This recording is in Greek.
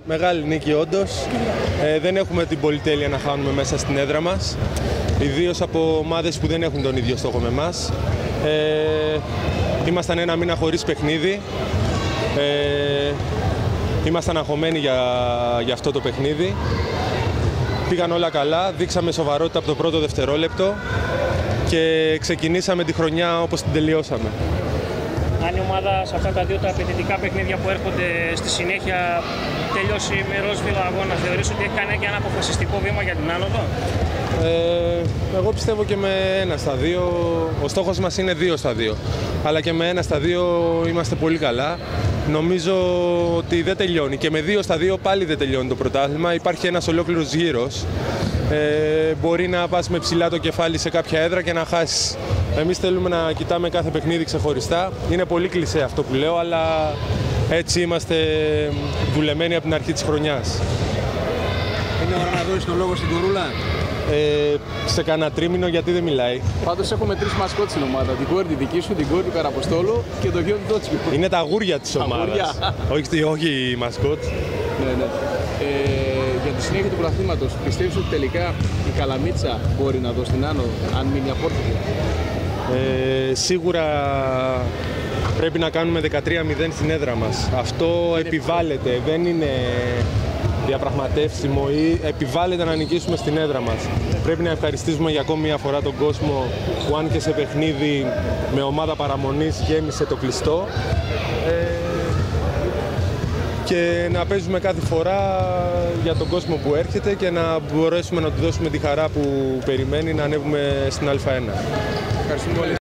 Μεγάλη νίκη όντως. Δεν έχουμε την πολυτέλεια να χάνουμε μέσα στην έδρα μας. Ιδίως από ομάδες που δεν έχουν τον ίδιο στόχο με εμάς. Ήμασταν ένα μήνα χωρίς παιχνίδι. Ήμασταν αγχωμένοι για αυτό το παιχνίδι. Πήγαν όλα καλά, δείξαμε σοβαρότητα από το πρώτο δευτερόλεπτο και ξεκινήσαμε τη χρονιά όπως την τελειώσαμε. Αν η ομάδα σε αυτά τα δύο τα απαιτητικά παιχνίδια που έρχονται στη συνέχεια τελειώσει με ρόσβιλο αγώνα, θεωρείς ότι έχει κάνει και ένα αποφασιστικό βήμα για την άνοδο? Εγώ πιστεύω και με 1 στα 2. Ο στόχος μας είναι 2 στα 2. Αλλά και με 1 στα 2 είμαστε πολύ καλά. Νομίζω ότι δεν τελειώνει. Και με 2 στα 2 πάλι δεν τελειώνει το πρωτάθλημα. Υπάρχει ένας ολόκληρος γύρος. Μπορεί να πας με ψηλά το κεφάλι σε κάποια έδρα και να χάσεις. Εμείς θέλουμε να κοιτάμε κάθε παιχνίδι ξεχωριστά. Είναι πολύ κλισέ αυτό που λέω, αλλά έτσι είμαστε δουλεμένοι από την αρχή της χρονιάς. Είναι ώρα να δώσεις τον λόγο στην Κορούλα? Σε κανένα τρίμηνο, γιατί δεν μιλάει. Πάντως έχουμε 3 μασκότ στην ομάδα. Την κόρη τη δική σου, την κόρη του Καραποστόλου και το γιο του Τότσικου. Είναι τα αγούρια της ομάδας. όχι η μασκότ. Ναι. Για τη συνέχεια του πρωταθλήματος, πιστεύεις ότι τελικά η Καλαμίτσα μπορεί να δώσει την άνοδο, αν μείνει απόρθωτη? Σίγουρα πρέπει να κάνουμε 13-0 στην έδρα μας. Αυτό επιβάλλεται, δεν είναι διαπραγματεύσιμο ή επιβάλλεται να νικήσουμε στην έδρα μας. Πρέπει να ευχαριστήσουμε για ακόμη μια φορά τον κόσμο που αν και σε παιχνίδι με ομάδα παραμονής γέμισε το κλειστό. Και να παίζουμε κάθε φορά για τον κόσμο που έρχεται και να μπορέσουμε να του δώσουμε τη χαρά που περιμένει να ανέβουμε στην Α1. Ευχαριστούμε πολύ.